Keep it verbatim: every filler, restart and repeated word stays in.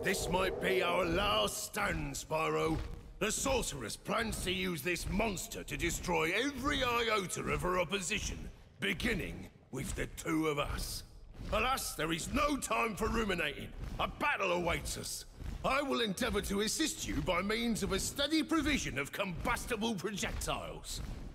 This might be our last stand, Spyro. The sorceress plans to use this monster to destroy every iota of her opposition, beginning with the two of us. Alas, there is no time for ruminating. A battle awaits us. I will endeavor to assist you by means of a steady provision of combustible projectiles.